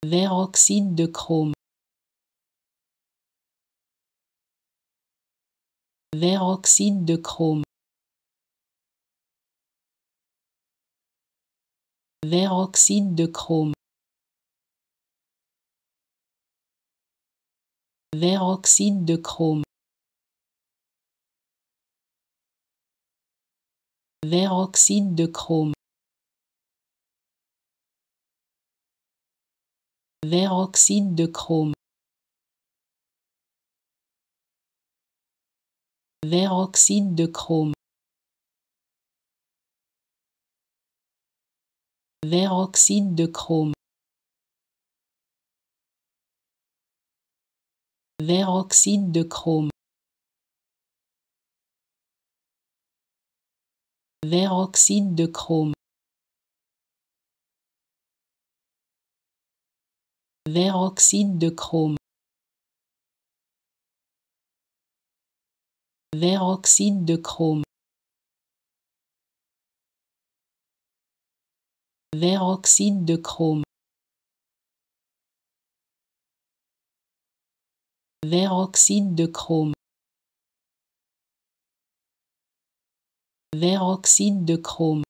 Peroxyde de chrome. Peroxyde de chrome. Peroxyde de chrome. Peroxyde de chrome. Peroxyde de chrome. Peroxyde de chrome. Peroxyde de chrome. Peroxyde de chrome. Peroxyde de chrome. Peroxyde de chrome. Peroxyde de chrome. Peroxyde de chrome. Peroxyde de chrome. Peroxyde de chrome. Peroxyde de chrome.